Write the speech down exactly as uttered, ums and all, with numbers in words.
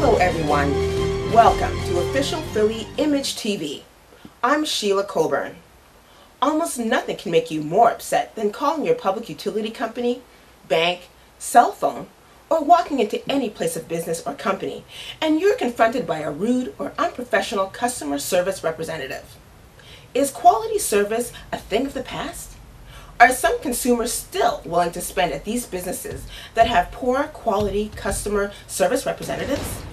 Hello everyone, welcome to Official Philly Image T V. I'm Shelia Cockburn. Almost nothing can make you more upset than calling your public utility company, bank, cell phone, or walking into any place of business or company and you're confronted by a rude or unprofessional customer service representative. Is quality service a thing of the past? Are some consumers still willing to spend at these businesses that have poor quality customer service representatives?